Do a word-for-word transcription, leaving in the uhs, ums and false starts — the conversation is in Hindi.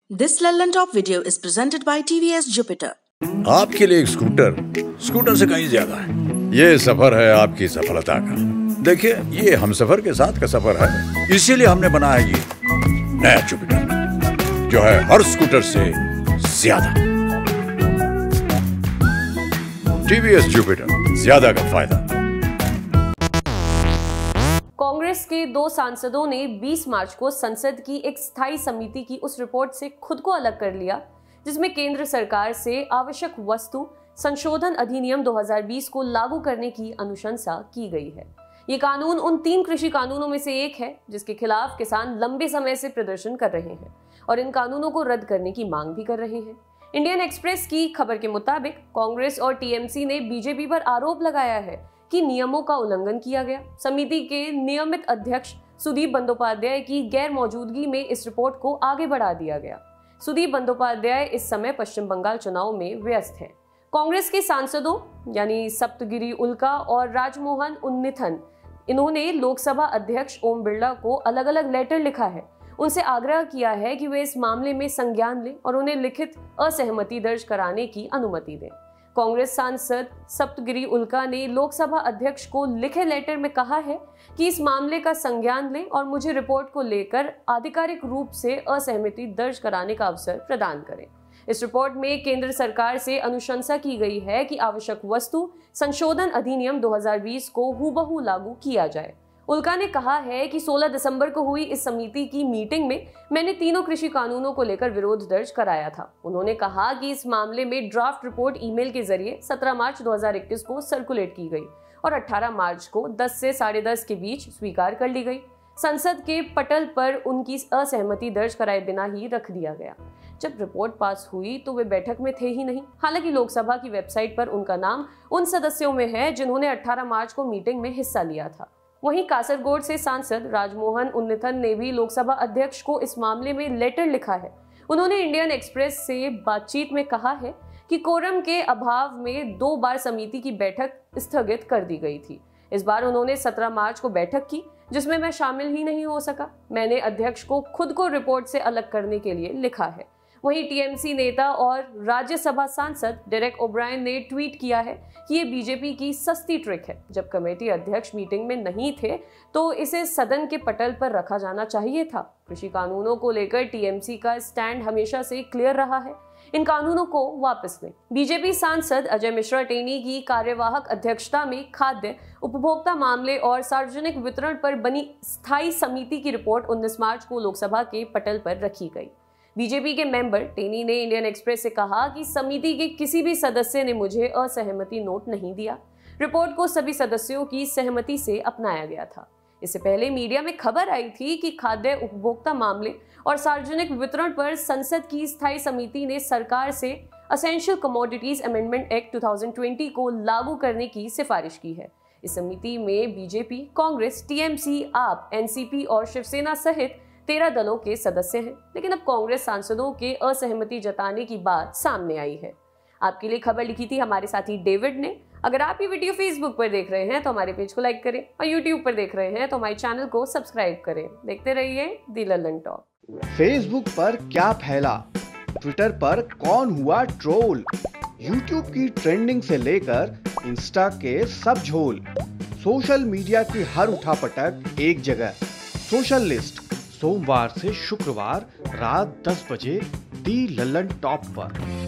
This Lellan Top video is presented by T V S Jupiter. आपके लिए एक स्कूटर स्कूटर से कहीं ज्यादा है। ये सफर है आपकी सफलता का। देखिए, ये हम सफर के साथ का सफर है, इसीलिए हमने बनाया ये नया जुपिटर, जो है हर स्कूटर से ज्यादा। टीवीएस जुपिटर, ज्यादा का फायदा। कांग्रेस के दो सांसदों ने बीस मार्च को संसद की एक स्थायी समिति की उस रिपोर्ट से खुद को अलग कर लिया जिसमें केंद्र सरकार से आवश्यक वस्तु संशोधन अधिनियम दो हज़ार बीस को लागू करने की अनुशंसा की गई है। ये कानून उन तीन कृषि कानूनों में से एक है जिसके खिलाफ किसान लंबे समय से प्रदर्शन कर रहे हैं और इन कानूनों को रद्द करने की मांग भी कर रहे हैं। इंडियन एक्सप्रेस की खबर के मुताबिक कांग्रेस और टीएमसी ने बीजेपी पर आरोप लगाया है कि नियमों का उल्लंघन किया गया। समिति के नियमित अध्यक्ष सुदीप बंदोपाध्याय की गैर मौजूदगी में इस रिपोर्ट को आगे बढ़ा दिया गया। सुदीप बंदोपाध्याय इस समय पश्चिम बंगाल चुनाव में व्यस्त हैं। कांग्रेस के सांसदों यानी सप्तगिरी उल्का और राजमोहन उन्नीथन, इन्होंने लोकसभा अध्यक्ष ओम बिरला को अलग अलग लेटर लिखा है। उनसे आग्रह किया है कि वे इस मामले में संज्ञान लें और उन्हें लिखित असहमति दर्ज कराने की अनुमति दें। कांग्रेस सांसद सप्तगिरी उल्का ने लोकसभा अध्यक्ष को लिखे लेटर में कहा है कि इस मामले का संज्ञान लें और मुझे रिपोर्ट को लेकर आधिकारिक रूप से असहमति दर्ज कराने का अवसर प्रदान करें। इस रिपोर्ट में केंद्र सरकार से अनुशंसा की गई है कि आवश्यक वस्तु संशोधन अधिनियम दो हज़ार बीस को हूबहू लागू किया जाए। उल्का ने कहा है कि सोलह दिसंबर को हुई इस समिति की मीटिंग में मैंने तीनों कृषि कानूनों को लेकर विरोध दर्ज कराया था। उन्होंने कहा कि इस मामले में ड्राफ्ट रिपोर्ट ईमेल के जरिए सत्रह मार्च दो हज़ार इक्कीस को सर्कुलेट की गई और अठारह मार्च को दस से साढ़े दस के बीच स्वीकार कर ली गई। संसद के पटल पर उनकी असहमति दर्ज कराए बिना ही रख दिया गया। जब रिपोर्ट पास हुई तो वे बैठक में थे ही नहीं। हालांकि लोकसभा की वेबसाइट पर उनका नाम उन सदस्यों में है जिन्होंने अठारह मार्च को मीटिंग में हिस्सा लिया था। वहीं कासरगोड से सांसद राजमोहन उन्नीथन ने भी लोकसभा अध्यक्ष को इस मामले में लेटर लिखा है। उन्होंने इंडियन एक्सप्रेस से बातचीत में कहा है कि कोरम के अभाव में दो बार समिति की बैठक स्थगित कर दी गई थी। इस बार उन्होंने सत्रह मार्च को बैठक की जिसमें मैं शामिल ही नहीं हो सका। मैंने अध्यक्ष को खुद को रिपोर्ट से अलग करने के लिए लिखा है। वहीं टीएमसी नेता और राज्यसभा सांसद डेरेक ओब्रायन ने ट्वीट किया है कि ये बीजेपी की सस्ती ट्रिक है। जब कमेटी अध्यक्ष मीटिंग में नहीं थे तो इसे सदन के पटल पर रखा जाना चाहिए था। कृषि कानूनों को लेकर टीएमसी का स्टैंड हमेशा से क्लियर रहा है। इन कानूनों को वापस लें। बीजेपी सांसद अजय मिश्रा टेनी की कार्यवाहक अध्यक्षता में खाद्य उपभोक्ता मामले और सार्वजनिक वितरण पर बनी स्थायी समिति की रिपोर्ट उन्नीस मार्च को लोकसभा के पटल पर रखी गई। बीजेपी के मेंबर टेनी ने इंडियन एक्सप्रेस से कहा कि समिति के किसी भी सदस्य ने मुझे असहमति नोट नहीं दिया। रिपोर्ट को सभी सदस्यों की सहमति से अपनाया गया था। इससे पहले मीडिया में खबर आई थी कि खाद्य उपभोक्ता मामले और सार्वजनिक वितरण पर संसद की स्थायी समिति ने सरकार से असेंशियल कमोडिटीज अमेंडमेंट एक्ट दो हज़ार बीस को लागू करने की सिफारिश की है। इस समिति में BJP, Congress, TMC, AAP, NCP और शिवसेना सहित तेरह दलों के सदस्य हैं। लेकिन अब कांग्रेस सांसदों के असहमति जताने की बात सामने आई है। आपके लिए खबर लिखी थी हमारे साथी डेविड ने। अगर आप ये वीडियो फेसबुक पर देख रहे हैं तो हमारे पेज को लाइक करें और यूट्यूब पर देख रहे हैं तो हमारे चैनल को सब्सक्राइब करें। देखते रहिए द लल्लन टॉप। फेसबुक पर क्या फैला, ट्विटर पर कौन हुआ ट्रोल, यूट्यूब की ट्रेंडिंग से लेकर इंस्टा के सब झोल, सोशल मीडिया की हर उठापटक एक जगह। सोशल लिस्ट सोमवार से शुक्रवार रात दस बजे दी लल्लन टॉप पर।